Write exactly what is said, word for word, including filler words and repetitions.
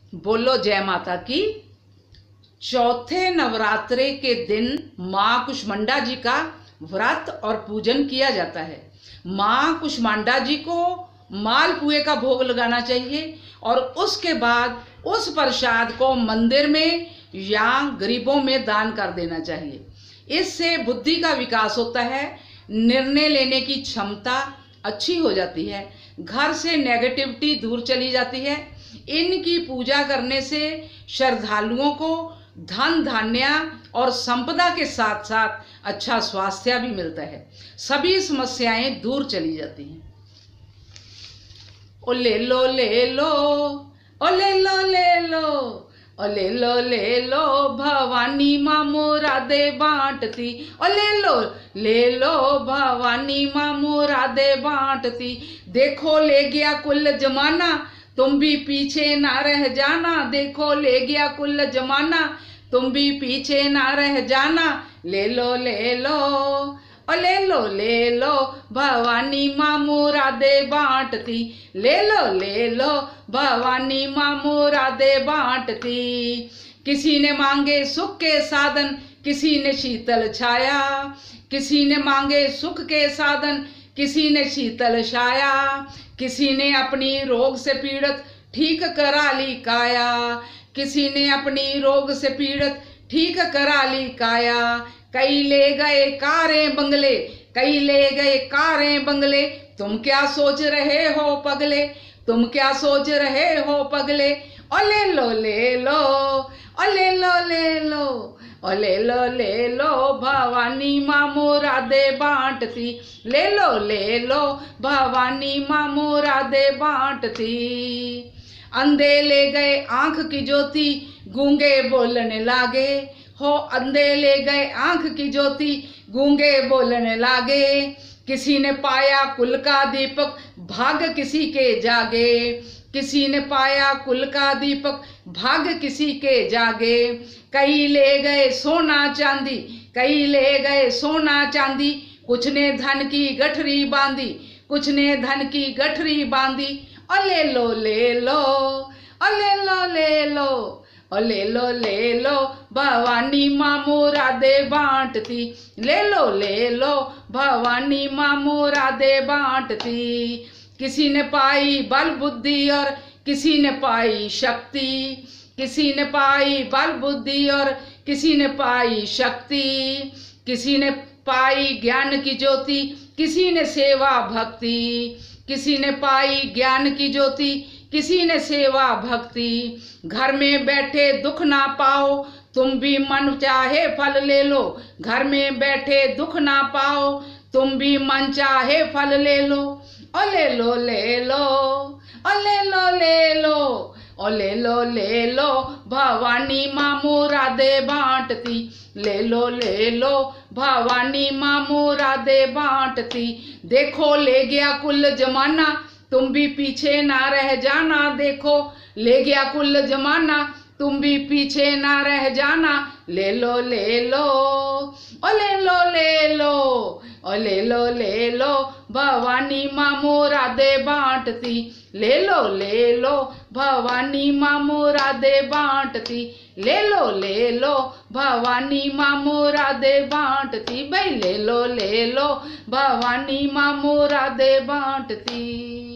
बोलो जय माता की। चौथे नवरात्रे के दिन माँ कुष्मांडा जी का व्रत और पूजन किया जाता है। माँ कुष्मांडा जी को मालपुए का भोग लगाना चाहिए और उसके बाद उस प्रसाद को मंदिर में या गरीबों में दान कर देना चाहिए। इससे बुद्धि का विकास होता है, निर्णय लेने की क्षमता अच्छी हो जाती है, घर से नेगेटिविटी दूर चली जाती है। इनकी पूजा करने से श्रद्धालुओं को धन धान्य और संपदा के साथ साथ अच्छा स्वास्थ्य भी मिलता है, सभी समस्याएं दूर चली जाती हैं। ओ ले लो ले लो, ओ ले लो ले लो, ओ ले लो ले लो, भवानी माँ मुरादे बांटती। ओ ले लो ले लो, भवानी माँ मुरादे बांटती। देखो ले गया कुल जमाना, तुम भी पीछे ना रह जाना। देखो ले गया कुल जमाना, तुम भी पीछे ना रह जाना। ले लो ले लो, ओ ले लो ले लो, भवानी माँ मुरादे बांटती। ले लो ले लो, भवानी माँ मुरादे बांटती। किसी ने मांगे सुख के साधन, किसी ने शीतल छाया। किसी ने मांगे सुख के साधन, किसी ने शीतल छाया। किसी ने अपनी रोग से पीड़ित ठीक करा ली काया। किसी ने अपनी रोग से पीड़ित ठीक करा ली काया। कई ले गए कारें बंगले, कई ले गए कारें बंगले। तुम क्या सोच रहे हो पगले, तुम क्या सोच रहे हो पगले। ओ ले लो ले लो, ओ ले लो ले लो, ओ ले लो ले लो, भवानी माँ मुरादे बांटती। ले लो ले लो, भवानी माँ मुरादे बांटती। अंधे ले गए आंख की ज्योति, गूंगे बोलने लागे हो। अंधे ले गए आंख की ज्योति, गूंगे बोलने लागे। किसी ने पाया कुल का दीपक, भाग्य किसी के जागे। किसी ने पाया कुल का दीपक, भाग्य किसी के जागे। कई ले गए सोना चांदी, कई ले गए सोना चांदी। कुछ ने धन की गठरी बांधी, कुछ ने धन की गठरी बांधी। ओ ले लो ले लो, ओ ले लो ले लो, ओ ले लो ले लो, भवानी माँ मुरादे बांटती। ले लो ले लो, भवानी माँ मुरादे बांटती। किसी ने पाई बल बुद्धि और किसी ने पाई शक्ति। किसी ने पाई बल बुद्धि और किसी ने पाई शक्ति। किसी ने पाई ज्ञान की ज्योति, किसी ने सेवा भक्ति। किसी ने पाई ज्ञान की ज्योति, किसी ने सेवा भक्ति। घर में बैठे दुख ना पाओ, तुम भी मन चाहे फल ले लो। घर में बैठे दुख ना पाओ, तुम भी मन चाहे फल ले लो। ओ ले लो ले लो, ओ ले लो ले लो, ओ ले लो ले लो, भवानी माँ मुरादे बांटती। ले लो ले लो, भवानी माँ मुरादे बांटती। देखो ले गया कुल जमाना, तुम भी पीछे ना रह जाना। देखो ले गया कुल जमाना, तुम भी पीछे ना रह जाना। ले लो ले लो, ओ ले लो ले लो, ओ ले लो ले लो, भवानी माँ मुरादे बांटती। ले लो ले लो, भवानी माँ मुरादे बांटती। ले लो ले लो, भवानी माँ मुरादे बांटती। भाई ले लो ले लो, भवानी माँ मुरादे बांटती।